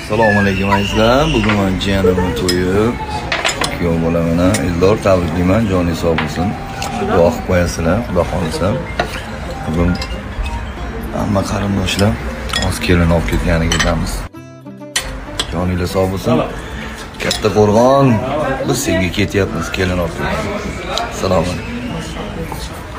Assalomu alaykum azizlar. Bugun men jiyanimning to'yi. Kuyov bo'laman. Eldor tabriklayman, joningiz sog' bo'lsin. Duo qilib qo'yasizlar, xudo xolisa. Bugun hamma qarindoshlar hozir kelin olib ketganiga ketamiz. Joningiz sog' bo'lsin. Katta Qo'rg'on biz senga ketyapmiz, kelin olib. Assalomu alaykum.